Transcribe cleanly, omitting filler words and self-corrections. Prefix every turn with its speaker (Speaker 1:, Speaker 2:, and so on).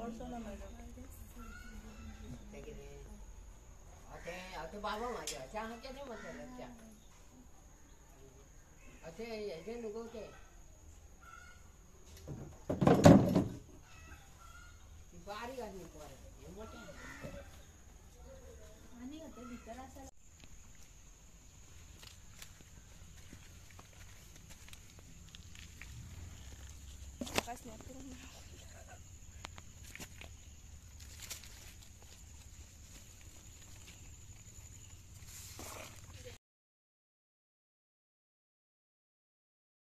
Speaker 1: ना मॅडम
Speaker 2: ते बाबा माझ्या चहाच्या नाही म्हणतात चहा असे याचे नुकवते बारीक आणि मोठे
Speaker 1: आणि होते भीतर असायला आकाश नाही